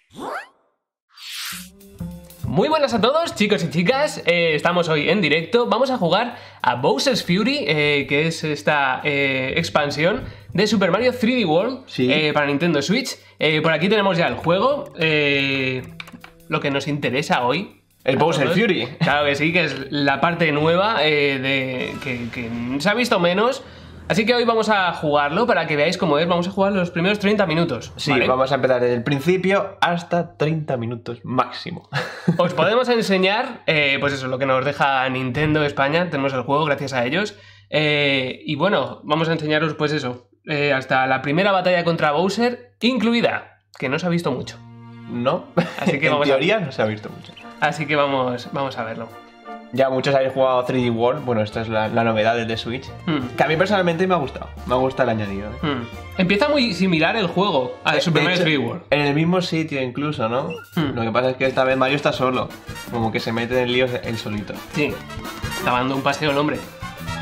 Muy buenas a todos, chicos y chicas, estamos hoy en directo. Vamos a jugar a Bowser's Fury, que es esta expansión de Super Mario 3D World, sí. Para Nintendo Switch. Por aquí tenemos ya el juego, lo que nos interesa hoy. El Bowser's Fury. Claro que sí, que es la parte nueva que se ha visto menos. Así que hoy vamos a jugarlo para que veáis cómo es. Vamos a jugar los primeros 30 minutos. Sí, ¿vale? Vamos a empezar desde el principio hasta 30 minutos máximo. Os podemos enseñar, pues eso, lo que nos deja Nintendo España. Tenemos el juego gracias a ellos. Y bueno, vamos a enseñaros pues eso, hasta la primera batalla contra Bowser incluida, que no se ha visto mucho. No, Así que en vamos teoría no se ha visto mucho. Así que vamos a verlo. Ya muchos habéis jugado 3D World, bueno, esta es la novedad desde Switch, que a mí personalmente me ha gustado, me gusta el añadido. Empieza muy similar el juego a Super Mario 3D World. En el mismo sitio incluso, ¿no? Lo que pasa es que esta vez Mario está solo, como que se mete en líos él solito. Sí, está dando un paseo el hombre.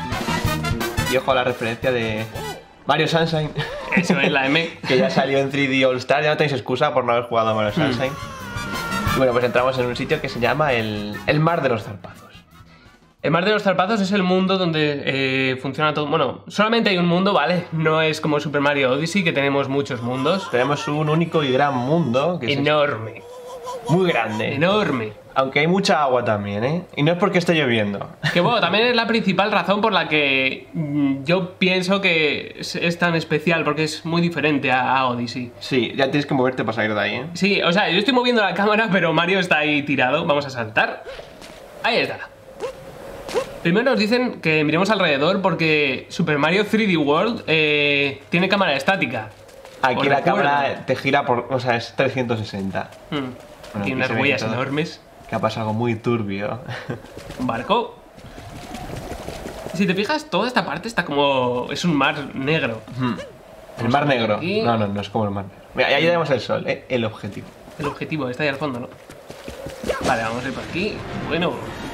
Y ojo a la referencia de Mario Sunshine. Eso es la M. Que ya salió en 3D All Star, ya no tenéis excusa por no haber jugado a Mario Sunshine. Y bueno, pues entramos en un sitio que se llama el Mar de los Zarpazos. El Mar de los Zarpazos es el mundo donde funciona todo. Bueno, solamente hay un mundo, ¿vale? No es como Super Mario Odyssey, que tenemos muchos mundos. Tenemos un único y gran mundo. Que enorme. Es muy grande. Enorme. Aunque hay mucha agua también, ¿eh? Y no es porque esté lloviendo. Que bueno, también es la principal razón por la que yo pienso que es tan especial, porque es muy diferente a Odyssey. Sí, ya tienes que moverte para salir de ahí, ¿eh? Sí, o sea, yo estoy moviendo la cámara, pero Mario está ahí tirado. Vamos a saltar. Ahí está. Primero nos dicen que miremos alrededor porque Super Mario 3D World tiene cámara estática. Aquí la cámara te gira por... o sea, es 360. Bueno, tiene unas unas huellas enormes. Que ha pasado algo muy turbio. Un barco. Si te fijas, toda esta parte está como... es un mar negro. El mar negro. Aquí. No es como el mar negro. Mira, ahí tenemos el sol, ¿eh? El objetivo. El objetivo está ahí al fondo, ¿no? Vale, vamos a ir por aquí. Bueno...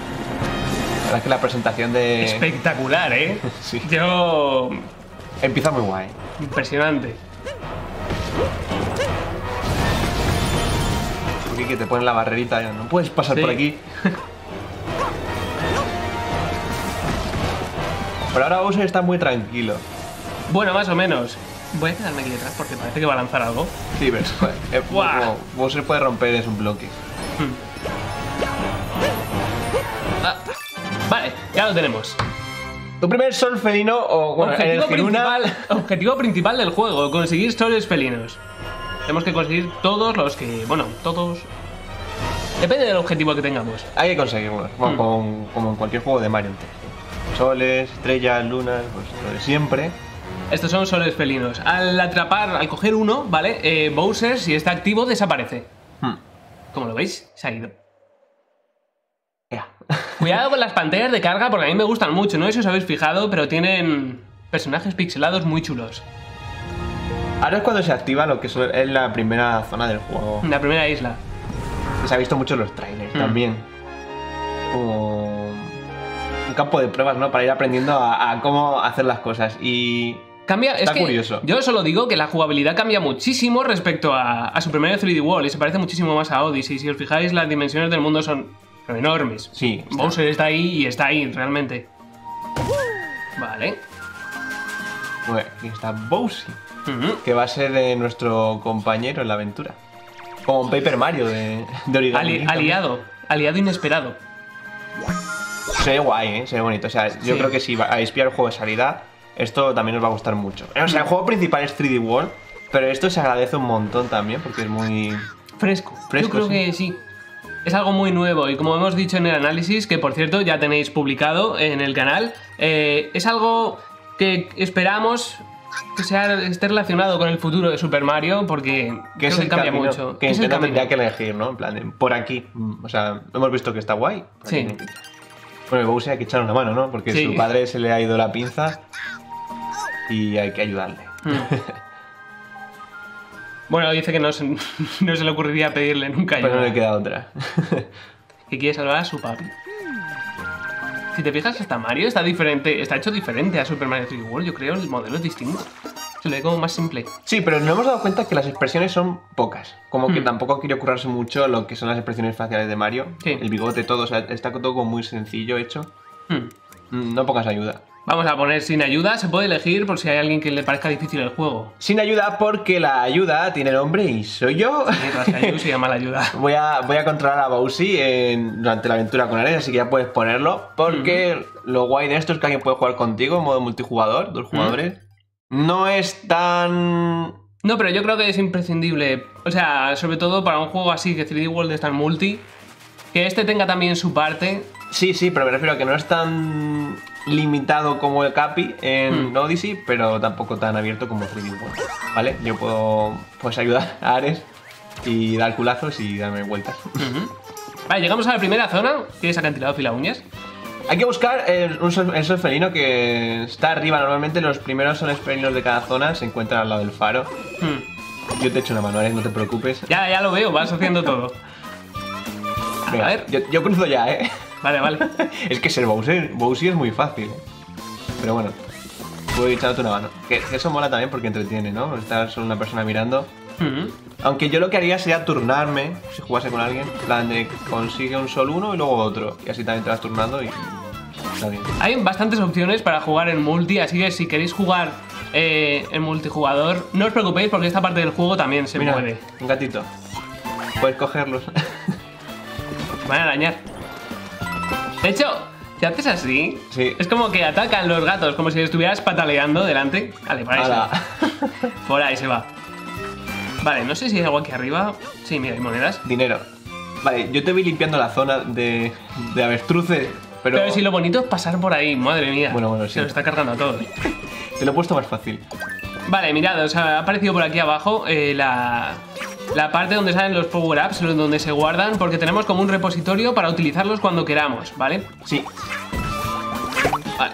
La verdad es que la presentación de... espectacular, ¿eh? Sí. Yo... empieza muy guay. impresionante. Aquí que te ponen la barrerita, no puedes pasar por aquí. Pero ahora Bowser está muy tranquilo. Bueno, más o menos. Voy a quedarme aquí detrás porque parece que va a lanzar algo. Sí, ves. ¡Guau! Bowser puede romper es un bloque. Vale, ya lo tenemos. Tu primer sol felino o bueno, objetivo principal del juego, conseguir soles felinos. Tenemos que conseguir todos los que... bueno, todos... depende del objetivo que tengamos. Hay que conseguirlos, como en cualquier juego de Mario. Soles, estrellas, lunas, pues lo de siempre. Estos son soles felinos. Al atrapar, al coger uno, ¿vale? Bowser, si está activo, desaparece. Como lo veis, se ha ido. Cuidado con las pantallas de carga porque a mí me gustan mucho, no sé si os habéis fijado, pero tienen personajes pixelados muy chulos. Ahora es cuando se activa lo que es la primera zona del juego. La primera isla. Se ha visto mucho en los trailers también. Como un campo de pruebas, ¿no? Para ir aprendiendo a cómo hacer las cosas. Y cambia, está es que curioso. Yo solo digo que la jugabilidad cambia muchísimo respecto a Super Mario 3D World y se parece muchísimo más a Odyssey. Si os fijáis, las dimensiones del mundo son enormes. Sí. Bowser está ahí y está ahí, realmente. Vale. Bueno, aquí está Bowser. Que va a ser nuestro compañero en la aventura. Como un Paper Mario de origami. Aliado inesperado. Se ve guay, ¿eh? Se ve bonito. O sea, yo creo que si vais a pillar el juego de salida, esto también os va a gustar mucho. O sea, el juego principal es 3D World, pero esto se agradece un montón también porque es muy... fresco. Yo creo que sí. Es algo muy nuevo y como hemos dicho en el análisis, que por cierto ya tenéis publicado en el canal, es algo que esperamos que esté relacionado con el futuro de Super Mario porque creo que cambia mucho. Que Nintendo tendría que elegir, ¿no? En plan, por aquí. O sea, hemos visto que está guay. Sí. Bueno, el Bowser hay que echarle una mano, ¿no? Porque su padre se le ha ido la pinza y hay que ayudarle. Bueno, dice que no se le ocurriría pedirle nunca ayuda. Pero no le queda otra. Que quiere salvar a su papi. Si te fijas, hasta Mario está diferente, está hecho diferente a Super Mario 3D World, yo creo, el modelo es distinto. Se le ve como más simple. Sí, pero nos hemos dado cuenta que las expresiones son pocas. Como que tampoco quiere currarse mucho lo que son las expresiones faciales de Mario. Sí. El bigote, todo, o sea, está todo como muy sencillo hecho. No pongas ayuda. Vamos a poner sin ayuda, se puede elegir por si hay alguien que le parezca difícil el juego. Sin ayuda porque la ayuda tiene nombre y soy yo. Sí, Rascayú se llama la ayuda. Voy a controlar a Bowsy durante la aventura con Ares, así que ya puedes ponerlo. Porque lo guay de esto es que alguien puede jugar contigo en modo multijugador, 2 jugadores. No es tan... No, pero yo creo que es imprescindible. O sea, sobre todo para un juego así que 3D World es tan multi, que este tenga también su parte. Sí, pero me refiero a que no es tan limitado como el Capi en Odyssey, pero tampoco tan abierto como 3D World, ¿vale? Yo puedo pues ayudar a Ares y dar culazos y darme vueltas. Vale, llegamos a la primera zona, que es acantilado filauñas. Hay que buscar el sol felino que está arriba. Normalmente los primeros soles felinos de cada zona se encuentran al lado del faro. Yo te echo una mano, Ares, no te preocupes. Ya lo veo, vas haciendo todo. Venga, a ver. Yo cruzo ya, ¿eh? Vale. Es que ser Bowsy es muy fácil. Pero bueno, puedo ir echándote una mano. Que eso mola también porque entretiene, ¿no? Estar solo una persona mirando. Aunque yo lo que haría sería turnarme, si jugase con alguien. En plan de consigue un sol uno y luego otro. Y así también te vas turnando y está bien. Hay bastantes opciones para jugar en multi, así que si queréis jugar en multijugador, no os preocupéis porque esta parte del juego también se puede. Un gatito. Puedes cogerlos. Van a arañar. De hecho, si haces así, sí, es como que atacan los gatos, como si estuvieras pataleando delante. Vale, por ahí se va. Por ahí se va. Vale, no sé si hay algo aquí arriba. Sí, mira, hay monedas. Dinero. Vale, yo te voy limpiando la zona de avestruces, pero si lo bonito es pasar por ahí, madre mía. Bueno, sí. Se lo está cargando a todos. Te lo he puesto más fácil. Vale, mirad, o sea, ha aparecido por aquí abajo la parte donde salen los power-ups, donde se guardan, porque tenemos como un repositorio para utilizarlos cuando queramos, ¿vale? Sí. Vale.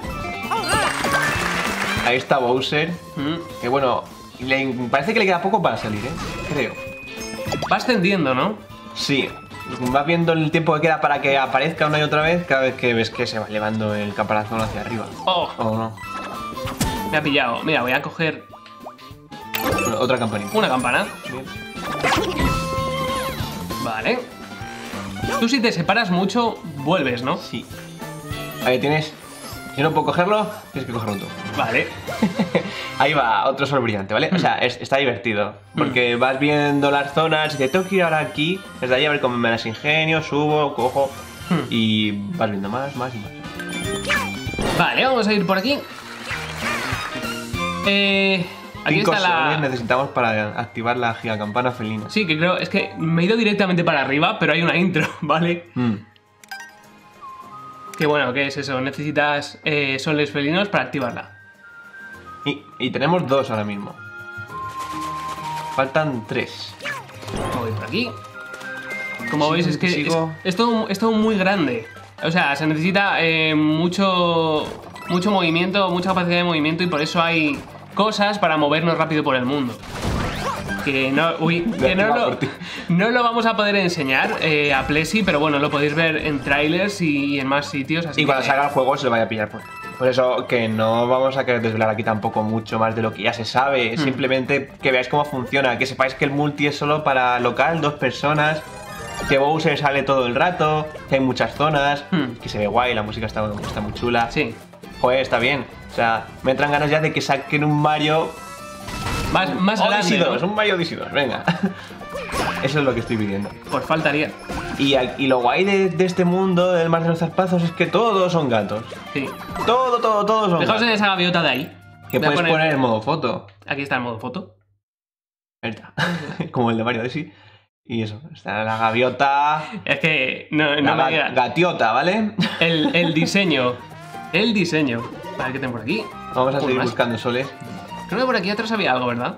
Ahí está Bowser. Que bueno, parece que le queda poco para salir, ¿eh? Creo. Va ascendiendo, ¿no? Sí. Vas viendo el tiempo que queda para que aparezca una y otra vez cada vez que ves que se va elevando el caparazón hacia arriba. ¡Oh! ¿O no? Me ha pillado. Mira, voy a coger... Otra campanita. Una campana. Bien. Vale. Tú si te separas mucho, vuelves, ¿no? Sí. Ahí tienes... Si no puedo cogerlo, tienes que cogerlo tú. Vale. Ahí va, otro sol brillante, ¿vale? O sea, está divertido. Porque vas viendo las zonas y te tengo que ir ahora aquí. Desde ahí a ver cómo me las ingenio, subo, cojo. Y vas viendo más y más. Vale, vamos a ir por aquí. Aquí 5 está la... soles necesitamos para activar la gigacampana felina. Sí, que creo... Es que me he ido directamente para arriba, pero hay una intro, ¿vale? Que bueno, ¿qué es eso? Necesitas soles felinos para activarla. Y tenemos 2 ahora mismo. Faltan 3. Voy por aquí. Como veis, es que es todo muy grande. O sea, se necesita mucho movimiento, mucha capacidad de movimiento, y por eso hay cosas para movernos rápido por el mundo. Que no, no lo vamos a poder enseñar a Plesi, pero bueno, lo podéis ver en trailers y en más sitios. Así y cuando que... salga el juego se lo vaya a pillar. Por eso que no vamos a querer desvelar aquí tampoco mucho más de lo que ya se sabe. Simplemente que veáis cómo funciona, que sepáis que el multi es solo para local, 2 personas, que Bowser sale todo el rato, que hay muchas zonas, que se ve guay, la música está muy chula. Sí. Joder, está bien. O sea, me entran ganas ya de que saquen un Mario... Más grande, ¿no? Un Mario Odyssey 2, venga. Eso es lo que estoy pidiendo. Pues faltaría. Y lo guay de este mundo del mar de los zarpazos es que todos son gatos. Sí. Todos son Fijaos gatos. en esa gaviota de ahí. Que puedes poner en modo foto. Aquí está el modo foto. Ahí está. Como el de Mario Odyssey. Y eso, está la gaviota. Es que no me digas. Gatiota, ¿vale? El diseño. El diseño. Vale, ¿qué tengo por aquí? Vamos a seguir buscando soles. Creo que por aquí atrás había algo, ¿verdad?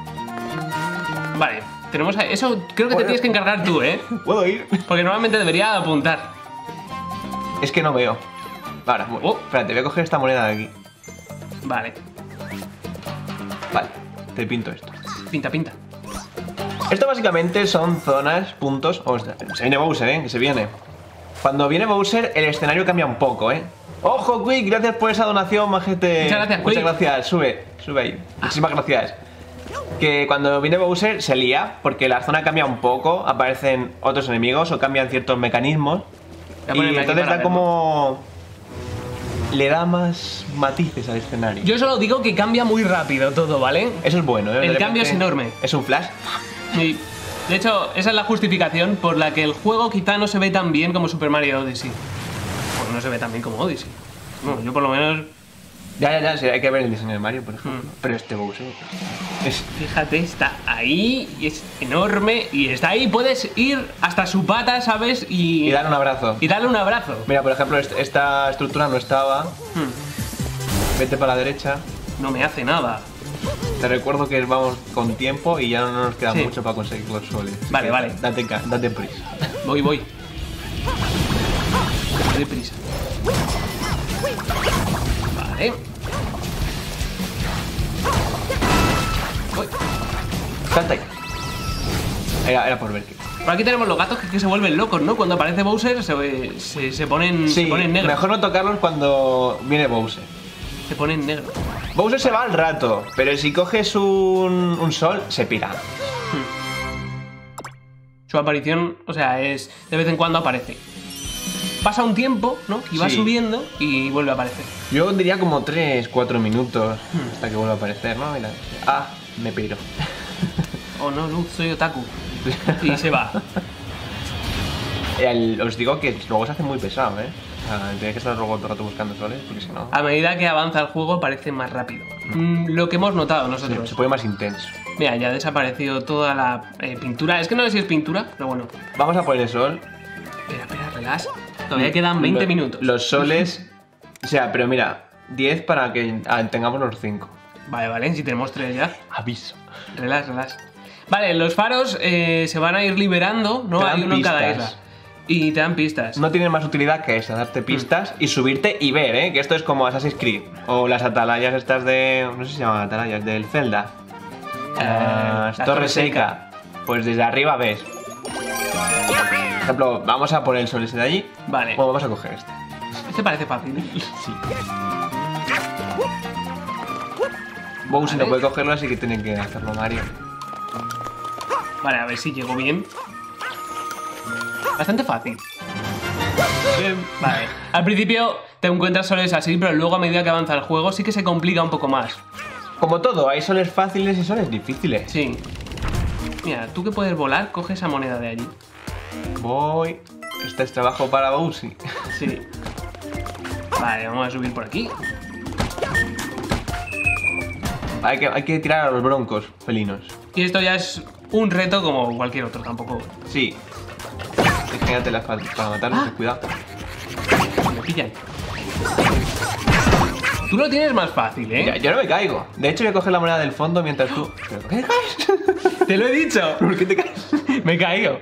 Vale, tenemos ahí. Eso creo que te tienes que encargar tú, ¿eh? ¿Puedo ir? Porque normalmente debería apuntar. Es que no veo. Ahora, espérate, voy a coger esta moneda de aquí. Vale. Vale, te pinto esto. Pinta. Esto básicamente son zonas, puntos... se viene Bowser, ¿eh? Que se viene. Cuando viene Bowser, el escenario cambia un poco, ¿eh? ¡Ojo, Quick! Gracias por esa donación, majete. Muchas gracias, Muchas Quick. gracias. Sube ahí. Muchísimas gracias. Que cuando viene Bowser se lía porque la zona cambia un poco, aparecen otros enemigos o cambian ciertos mecanismos. Voy a ponerme Y aquí entonces para da verlo. como... le da más matices al escenario. Yo solo digo que cambia muy rápido todo, ¿vale? Eso es bueno, ¿eh? El De cambio es repente enorme. Es un flash. Y, de hecho, esa es la justificación por la que el juego quizá no se ve tan bien como Super Mario Odyssey. Pues no se ve tan bien como Odyssey. Bueno, yo por lo menos... Ya, sí, hay que ver el diseño de Mario, por ejemplo. Pero este Bowser es... Fíjate, está ahí y es enorme y está ahí, puedes ir hasta su pata, ¿sabes? Y darle un abrazo. y darle un abrazo. Mira, por ejemplo, esta estructura no estaba. Vete para la derecha. No me hace nada. Te recuerdo que vamos con tiempo y ya no nos queda Sí. mucho para conseguir los soles. Vale, vale. Date prisa. Voy. Voy deprisa. Vale. Voy. Salta ahí. Era por ver que... Por aquí tenemos los gatos que se vuelven locos, ¿no? Cuando aparece Bowser se ponen, Sí, se ponen negros. mejor no tocarlos cuando viene Bowser. Se ponen negros. Bowser se va al rato, pero si coges un sol, se pira. Su aparición, o sea, es de vez en cuando aparece. Pasa un tiempo, ¿no? Y va Sí. subiendo y vuelve a aparecer. Yo diría como 3-4 minutos hasta que vuelva a aparecer, ¿no? Mira. Ah, me piro. Oh no, Luz, soy otaku. Y se va. Os digo que luego se hace muy pesado, ¿eh? O sea, tienes que estar luego todo el rato buscando soles, porque si no... A medida que avanza el juego parece más rápido. Lo que hemos notado nosotros. Se pone más intenso. Mira, ya ha desaparecido toda la pintura. Es que no sé si es pintura, pero bueno. Vamos a poner el sol. Espera, relax. Todavía quedan 20 minutos. Los soles... O sea, pero mira, 10 para que tengamos los 5. Vale, si tenemos 3 ya. Aviso. Relax. Vale, los faros se van a ir liberando, ¿no? Te dan Hay uno en cada pistas. isla. Y te dan pistas. No tiene más utilidad que esa, darte pistas y subirte y ver, ¿eh? Que esto es como Assassin's Creed. O las atalayas estas de... No sé si se llaman atalayas, del Zelda. La Torre Seca. Pues desde arriba ves. Por ejemplo, vamos a poner el sol ese de allí. Vale. Bueno, vamos a coger este. Este parece fácil. Sí. Bowser Vale. no puede cogerlo, así que tiene que hacerlo Mario. Vale, a ver si llego bien. Bastante fácil. Vale. Al principio te encuentras soles así, pero luego a medida que avanza el juego sí que se complica un poco más. Como todo, hay soles fáciles y soles difíciles. Sí. Mira, tú que puedes volar, coge esa moneda de allí. Voy. Este es trabajo para Bowser. Sí. Vale, vamos a subir por aquí. Hay que tirar a los broncos felinos. Y esto ya es un reto como cualquier otro, tampoco. Sí. Ingéniatelas para matarlos, ten cuidado. Me pillan. Tú lo tienes más fácil, ¿eh? Yo no me caigo. De hecho, voy a coger la moneda del fondo mientras tú... ¿Pero por qué te caes? Te lo he dicho. ¿Por qué te caes? Me he caído.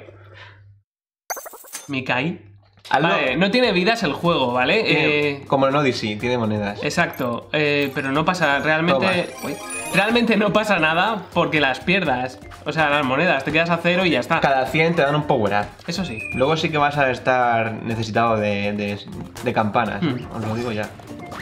Me caí. Hazlo. Vale, no tiene vidas el juego, ¿vale? Como en Odyssey, tiene monedas. Exacto, pero no pasa, realmente... Uy, realmente no pasa nada porque las pierdas. O sea, las monedas, te quedas a cero y ya está. Cada 100 te dan un power up. Eso sí. Luego sí que vas a estar necesitado de campanas. Os lo digo ya.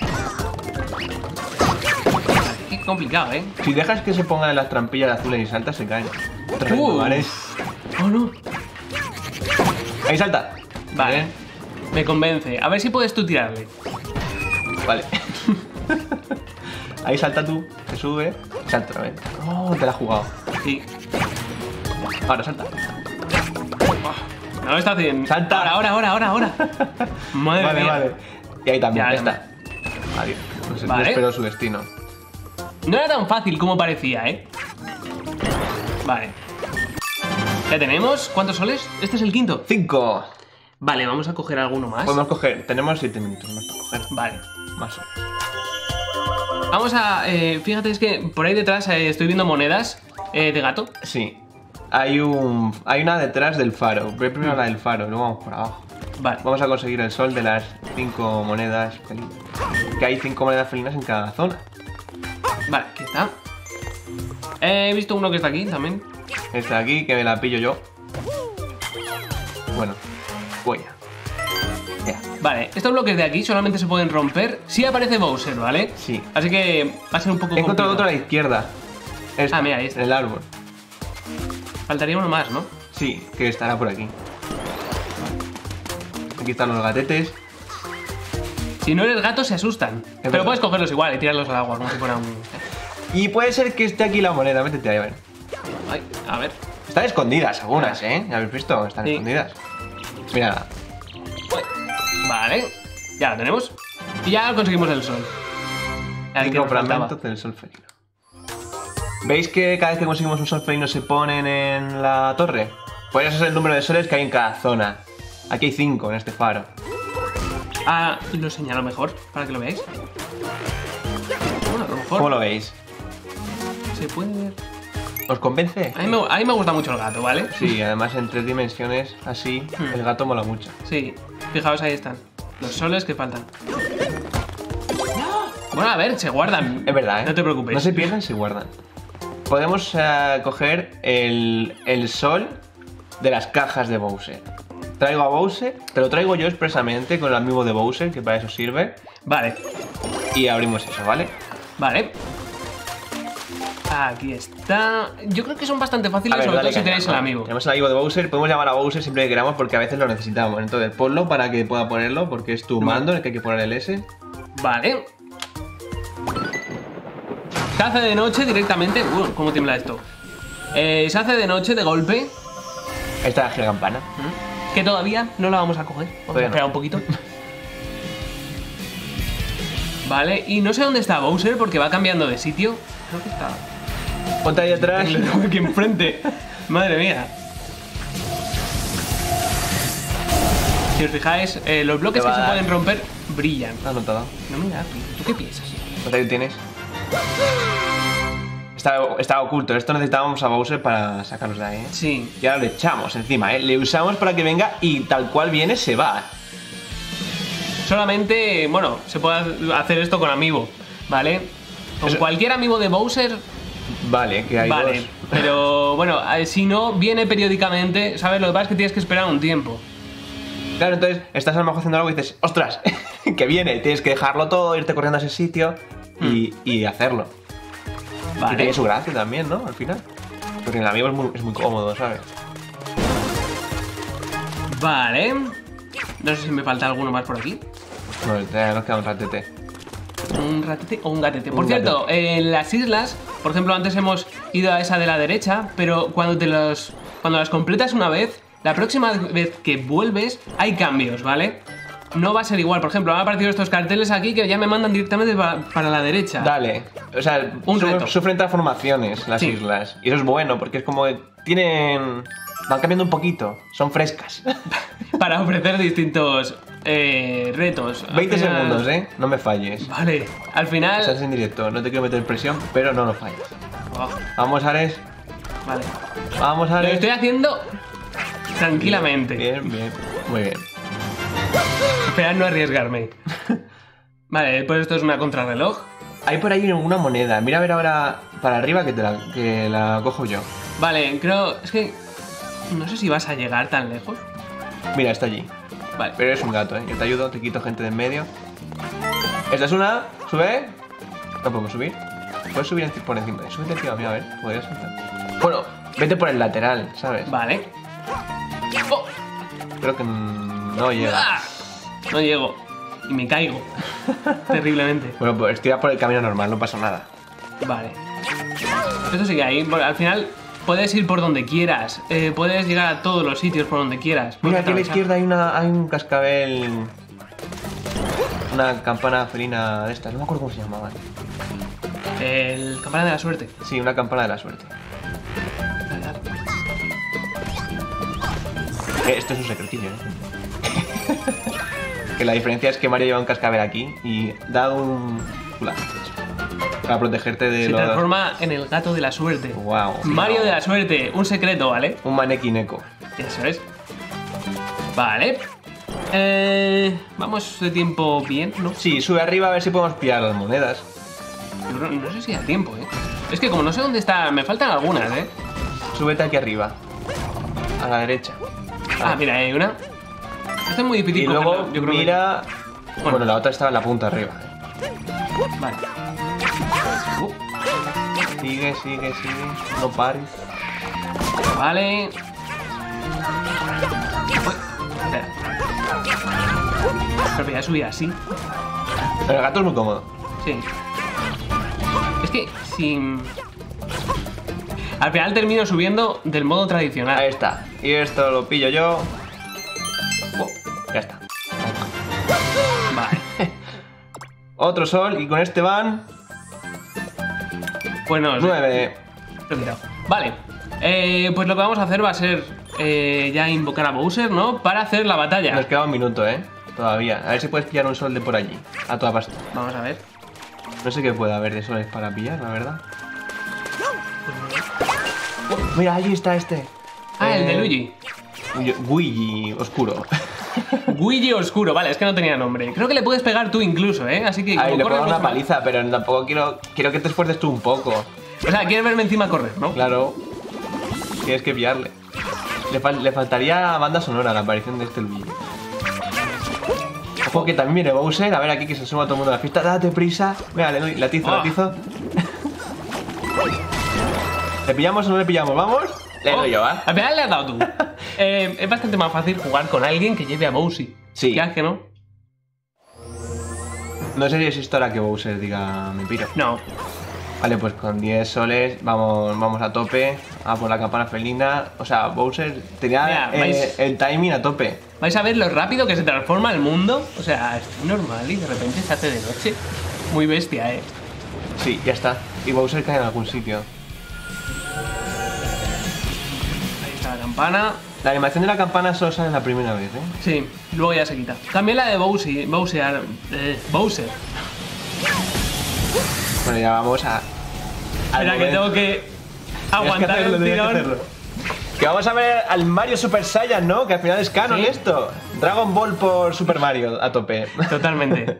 Qué complicado, ¿eh? Si dejas que se pongan las trampillas azules y saltas, se caen. ¿Vale? Oh, no. Ahí salta. Vale. Bien. Me convence. A ver si puedes tú tirarle. Vale. Ahí salta tú, te sube, salta otra vez. Oh, te la has jugado. Sí. Ahora salta. No lo está haciendo. Salta. Ahora. Madre Vale, mía. vale. Y ahí también, Ya, ya está. Adiós. No Vale. espero su destino. No era tan fácil como parecía, ¿eh? Vale. Ya tenemos. ¿Cuántos soles? Este es el quinto. 5. Vale, vamos a coger alguno más. Podemos coger, tenemos 7 minutos más para coger. Vale. Más o menos. Vamos a... fíjate, es que por ahí detrás estoy viendo monedas de gato. Sí. Hay una detrás del faro. Ve primero la del faro, luego vamos por abajo. Vale. Vamos a conseguir el sol de las 5 monedas felinas. Que hay 5 monedas felinas en cada zona. Vale, aquí está. He visto uno que está aquí también. Esta de aquí, que me la pillo yo. Bueno, voy ya. Vale, estos bloques de aquí solamente se pueden romper si aparece Bowser, ¿vale? Sí. Así que va a ser un poco He encontrado complicado. otro a la izquierda. Ah, mira, ahí está. En el árbol. Faltaría uno más, ¿no? Sí, que estará por aquí. Aquí están los gatetes. Si no eres gato, se asustan. Pero verdad. puedes cogerlos igual y tirarlos al agua, como si fuera un... Y puede ser que esté aquí la moneda. Métete ahí, a ver. Ay, a ver. Están escondidas algunas, ¿eh? ¿Ya habéis visto? Están Sí. escondidas. Mira. Vale, ya lo tenemos. Y ya conseguimos el sol. Ahí que 5 nos faltaba. fragmentos del sol felino. ¿Veis que cada vez que conseguimos un sol felino se ponen en la torre? Pues ese es el número de soles que hay en cada zona. Aquí hay 5 en este faro. Ah, lo señalo mejor, para que lo veáis. Bueno, a lo mejor ¿Cómo lo veis? se puede ver. ¿Os convence? A mí me gusta mucho el gato, ¿vale? Sí, además en 3 dimensiones, así, el gato mola mucho. Sí, fijaos, ahí están. Los soles que faltan. Bueno, a ver, se guardan. Es verdad, ¿eh? No te preocupes. No se pierden, se guardan. Podemos coger el sol de las cajas de Bowser. Traigo a Bowser, te lo traigo yo expresamente con el amiibo de Bowser, que para eso sirve. Vale, Y abrimos eso, ¿vale? vale. Aquí está. Yo creo que son bastante fáciles, A ver, sobre todo dale si caña, tenéis el va. amigo. Tenemos el amiibo de Bowser, podemos llamar a Bowser siempre que queramos porque a veces lo necesitamos. Entonces ponlo para que pueda ponerlo, porque es tu mando en el que hay que poner el S. Vale. Se hace de noche directamente. ¿Cómo tiembla esto? Se hace de noche de golpe. Esta es la campana. Que todavía no la vamos a coger. Vamos a Todavía esperar no. un poquito. Vale, y no sé dónde está Bowser porque va cambiando de sitio. Creo que está Ponte ahí atrás. aquí enfrente. Madre mía. Si os fijáis, los bloques Te que va se a dar. pueden romper brillan. ¿Lo has notado? No, mira, ¿tú qué piensas? Pues ahí tienes. Está oculto. Esto necesitábamos a Bowser para sacarlos de ahí, ¿eh? Sí. Y ahora le echamos encima, ¿eh? Le usamos para que venga y tal cual viene se va. Solamente, bueno, se puede hacer esto con amiibo, ¿vale? Con Eso- cualquier amiibo de Bowser, Vale, que hay vale. dos. Pero bueno, si no, viene periódicamente, ¿sabes? Lo que pasa es que tienes que esperar un tiempo. Claro, entonces estás a lo mejor haciendo algo y dices, ¡ostras! Que viene, tienes que dejarlo todo, irte corriendo a ese sitio y hacerlo. Y Vale. tiene su gracia también, ¿no? Al final. Porque el amigo es muy cómodo, ¿sabes? Vale. No sé si me falta alguno más por aquí. Bueno, ya nos queda un ratete. Un ratete o un gatete. Por Un cierto, en las islas, por ejemplo, antes hemos ido a esa de la derecha, pero cuando las completas una vez, la próxima vez que vuelves hay cambios, ¿vale? No va a ser igual. Por ejemplo, han aparecido estos carteles aquí que ya me mandan directamente para la derecha. Dale. O sea, Un reto. sufren transformaciones las Sí. islas. Y eso es bueno, porque es como que van cambiando un poquito. Son frescas. Para ofrecer distintos retos. Al 20 final- segundos, ¿eh? No me falles. Vale, al final... Estás en directo, no te quiero meter presión, pero no lo falles. Oh, Vamos, Ares. vale. Vamos, Lo Ares. estoy haciendo tranquilamente. Bien, bien. Muy bien. Esperar no arriesgarme. Vale, pues esto es una contrarreloj. Hay por ahí una moneda. Mira a ver ahora para arriba que la cojo yo. Vale, creo... Es que... No sé si vas a llegar tan lejos. Mira, está allí. Vale. Pero eres un gato, ¿eh? Yo te ayudo, te quito gente de en medio. Esta es una. Sube. No podemos subir. Puedes subir por encima. Súbete encima, mira, a ver. Podrías saltar. Bueno, vete por el lateral, ¿sabes? Vale. Oh, Creo que no llega. ah, no llego. Y me caigo. Terriblemente. Bueno, pues tira por el camino normal, no pasa nada. Vale. Esto sigue ahí. Bueno, al final puedes ir por donde quieras. Puedes llegar a todos los sitios por donde quieras. Mira, Puedes aquí a la atravesar. izquierda hay un cascabel. Una campana felina de estas. No me acuerdo cómo se llamaban. El campana de la suerte. Sí, una campana de la suerte. Esto es un secretillo, ¿eh? Que la diferencia es que Mario lleva un cascabel aquí y da un culazo para protegerte de Se los... transforma en el gato de la suerte. Wow. Mario de la suerte. Un secreto, ¿vale? Un manequineco. Eso es. Vale. Vamos de tiempo bien, ¿no? Sí, sube arriba a ver si podemos pillar las monedas. Yo creo- no sé si da tiempo, ¿eh? Es que como no sé dónde está, me faltan algunas, ¿eh? Súbete aquí arriba. A la derecha. Ah, mira, hay una. Esto es muy difícil Y luego cogerla, yo creo que- mira... Bueno, la otra estaba en la punta arriba. Vale. Sigue. No pares. Vale. Uy, espera. Pero ya subía así. El gato es muy cómodo. Sí. Es que sin... Al final termino subiendo del modo tradicional. Ahí está. Y esto lo pillo yo. Ya está. Vale. Otro sol y con este van... Bueno, 9. lo he quitado. Vale. Pues lo que vamos a hacer va a ser ya invocar a Bowser, ¿no? Para hacer la batalla. Nos queda un minuto, todavía. A ver si puedes pillar un sol de por allí. A toda pasta. Vamos a ver. No sé qué puede haber de soles para pillar, la verdad. Mira, allí está este. Ah, el de Luigi. Luigi oscuro. Luigi oscuro, vale, es que no tenía nombre. Creo que le puedes pegar tú incluso, ¿eh? Así que... Ahí como le puedo corres dar una mucho más- paliza, pero tampoco quiero que te esfuerces tú un poco. O sea, quieres verme encima correr, ¿no? Claro. Tienes que pillarle. Le faltaría banda sonora a la aparición de este Luigi. Ojo que también viene Bowser. A ver aquí que se suma todo el mundo a la fiesta. Date prisa. Venga, le doy latizo, Ah. latizo. ¿Le pillamos o no le pillamos? ¿Vamos? Le doy yo, ¿eh? Al final le has dado tú. Es bastante más fácil jugar con alguien que lleve a Bowser. Sí. Ya que no. No sé si es historia que Bowser diga me piro. No. Vale, pues con 10 soles vamos a tope. A por la campana felina. O sea, Bowser tenía Mira, vais- el timing a tope. ¿Vais a ver lo rápido que se transforma el mundo? O sea, es normal y de repente se hace de noche. Muy bestia, ¿eh? Sí, ya está. Y Bowser cae en algún sitio. Ahí está la campana. La animación de la campana solo sale la primera vez, ¿eh? Sí, luego ya se quita. También la de Bowser. Bowser. Bueno, ya vamos a... Espera, que tengo que aguantar el tirón. Que vamos a ver al Mario Super Saiyan, ¿no? Que al final es canon Sí. esto. Dragon Ball por Super Mario a tope. Totalmente.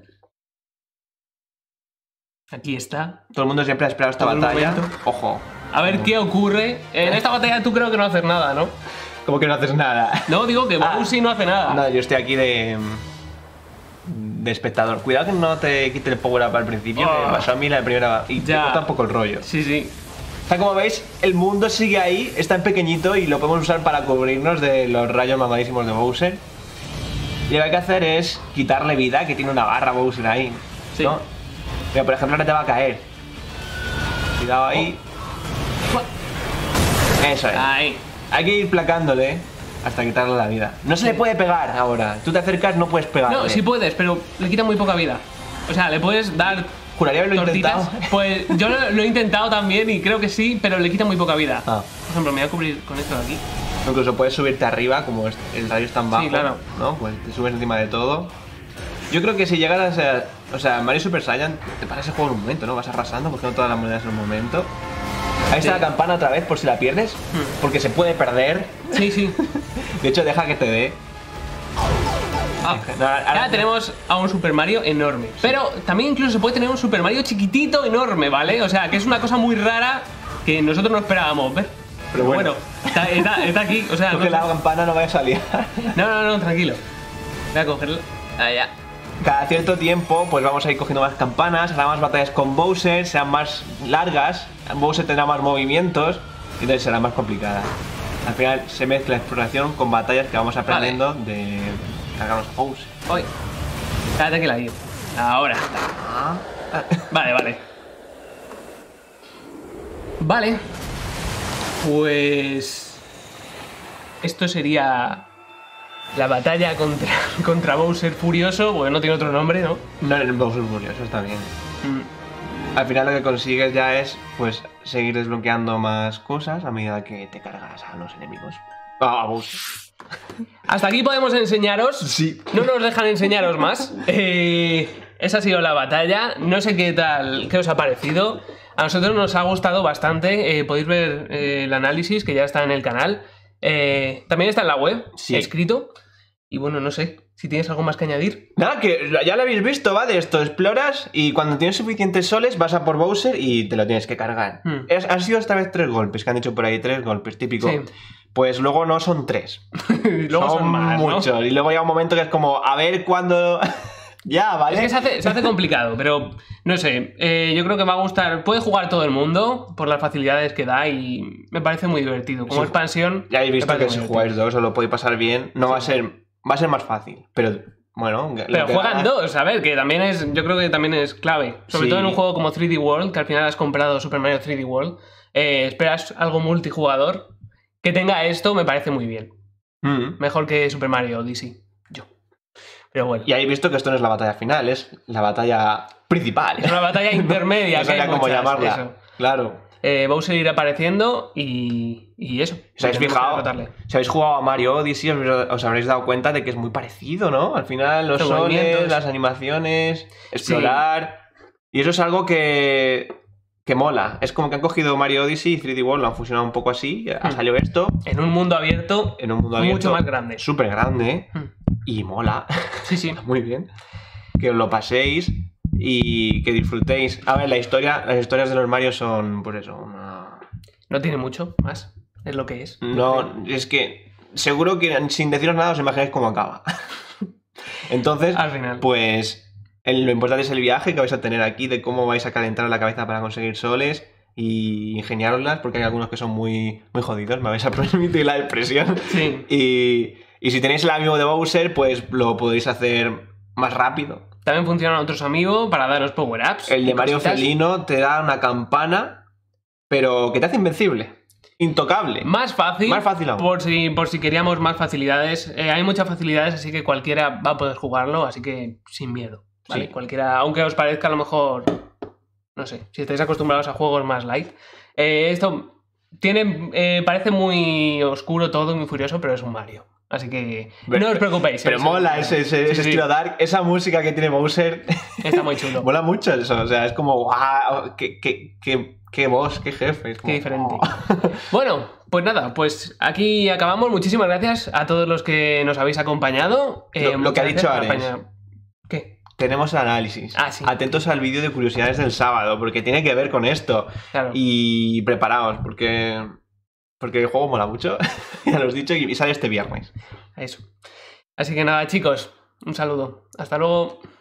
Aquí está. Todo el mundo siempre ha esperado esta Todo el batalla. momento. Ojo. A ver qué ocurre. En esta batalla tú creo que no haces nada, ¿no? Como que no haces nada. No, digo que Ah. Bowser no hace nada. No, yo estoy aquí de espectador. Cuidado que no te quite el power up al principio, que Oh. me pasó a mí la primera y te Ya. corta un poco el rollo. Sí, sí. O sea, como veis, el mundo sigue ahí, está en pequeñito y lo podemos usar para cubrirnos de los rayos mamadísimos de Bowser. Y lo que hay que hacer es quitarle vida, que tiene una barra Bowser ahí. Sí. ¿No? Pero por ejemplo ahora te va a caer. Cuidado ahí. Eso es. Ahí. Hay que ir placándole hasta quitarle la vida. No se le puede pegar ahora. Tú te acercas, no puedes pegarle. No, sí puedes, pero le quita muy poca vida. O sea, le puedes dar Juraría haberlo tortitas. intentado. Pues yo lo he intentado también y creo que sí, pero le quita muy poca vida. Ah. Por ejemplo, me voy a cubrir con esto de aquí. Incluso puedes subirte arriba, como el radio está tan bajo. claro. ¿No? Pues te subes encima de todo. Yo creo que si llegaras a... O sea, Mario Super Saiyan, te paras el juego en un momento, ¿no? Vas arrasando, cogiendo todas las monedas en un momento. Ahí está Sí. la campana otra vez, por si la pierdes. Porque se puede perder. Sí, sí. De hecho, deja que te dé. Ah, No, ahora- ahora tenemos a un Super Mario enorme. Pero también incluso se puede tener un Super Mario chiquitito enorme, ¿vale? O sea, que es una cosa muy rara que nosotros no esperábamos ver. Pero bueno. Está aquí. O sea, Coge no, la campana, no vaya a salir. no, tranquilo. Voy a cogerlo. Allá. Cada cierto tiempo, pues vamos a ir cogiendo más campanas, hará más batallas con Bowser, serán más largas, Bowser tendrá más movimientos y entonces será más complicada. Al final se mezcla exploración con batallas que vamos aprendiendo de cargarnos a Bowser. Hoy. Espérate que la digo. Ahora. Vale. Vale. Pues... Esto sería... La batalla contra Bowser Furioso, porque no tiene otro nombre, ¿no? No eres Bowser Furioso, está bien. Mm. Al final lo que consigues ya es, pues, seguir desbloqueando más cosas a medida que te cargas a los enemigos. A Bowser. Hasta aquí podemos enseñaros. Sí. No nos dejan enseñaros más. Esa ha sido la batalla. No sé qué tal, qué os ha parecido. A nosotros nos ha gustado bastante. Podéis ver el análisis que ya está en el canal. También está en la web, Sí. escrito. Y bueno, no sé, si tienes algo más que añadir. Nada, que ya lo habéis visto, va de esto, exploras y cuando tienes suficientes soles vas a por Bowser y te lo tienes que cargar. Han sido esta vez 3 golpes, que han dicho por ahí, 3 golpes, típico. Sí. Pues luego no son 3. Luego son más, muchos. ¿no? Y luego llega un momento que es como, a ver cuándo... ya, ¿vale? Es que se hace complicado, pero no sé, yo creo que va a gustar. Puede jugar todo el mundo por las facilidades que da y me parece muy divertido. Como expansión. Ya habéis visto me que parece si muy jugáis divertido. 2 os lo podéis pasar bien. No va a ser más fácil, pero bueno. Pero juegan 2, a ver, que también es. Yo creo que también es clave. Sobre Sí. todo en un juego como 3D World, que al final has comprado Super Mario 3D World. Esperas algo multijugador. Que tenga esto me parece muy bien. Mejor que Super Mario Odyssey. Yo. Pero bueno. Y habéis visto que esto no es la batalla final, es la batalla principal. Es una batalla intermedia. No sabía hay cómo muchas, llamarla. eso. Claro. Bowser irá apareciendo y eso. ¿Os habéis Tenemos que fijado? derrotarle. Si habéis jugado a Mario Odyssey, os habréis dado cuenta de que es muy parecido, ¿no? Al final, los Los soles, movimientos. las animaciones, explorar. Y eso es algo que mola. Es como que han cogido Mario Odyssey y 3D World, lo han fusionado un poco así. Ha salido esto En un mundo abierto. en un mundo abierto Mucho más grande. súper grande Mm. y mola. Sí, sí. Muy bien. Que os lo paséis y que disfrutéis. A ver, las historias de los Mario son, pues eso, No tiene mucho más. Es lo que es. no, es que seguro que sin deciros nada os imagináis cómo acaba. Entonces, Al final. pues lo importante es el viaje que vais a tener aquí, de cómo vais a calentar la cabeza para conseguir soles y ingeniároslas, porque hay algunos que son muy, muy jodidos, me vais a permitir la expresión. Sí. Y si tenéis el amigo de Bowser, pues lo podéis hacer más rápido. También funcionan otros amigos para daros power-ups. El de y Mario cositas. Felino te da una campana, pero que te hace invencible. Intocable. Más fácil. Más fácil aún. Por si queríamos más facilidades. Hay muchas facilidades, así que cualquiera va a poder jugarlo, así que sin miedo. ¿Vale? Sí. Cualquiera, aunque os parezca a lo mejor. No sé, si estáis acostumbrados a juegos más light. Esto tiene. Parece muy oscuro todo, muy furioso, pero es un Mario. Así que no os preocupéis. Pero mola ese Sí, sí. estilo dark, esa música que tiene Bowser. Está muy chulo. Mola mucho eso, o sea, es como, wow, qué boss, qué jefe. Es como, Qué diferente. oh. Bueno, pues nada, pues aquí acabamos. Muchísimas gracias a todos los que nos habéis acompañado. Lo que Muchas ha dicho gracias por Ares. acompañar. ¿Qué? Tenemos el análisis. Ah, sí. Atentos al vídeo de curiosidades del sábado, porque tiene que ver con esto. Claro. Y preparaos, porque el juego mola mucho, ya lo os he dicho, y sale este viernes. Eso. Así que nada, chicos, un saludo. Hasta luego.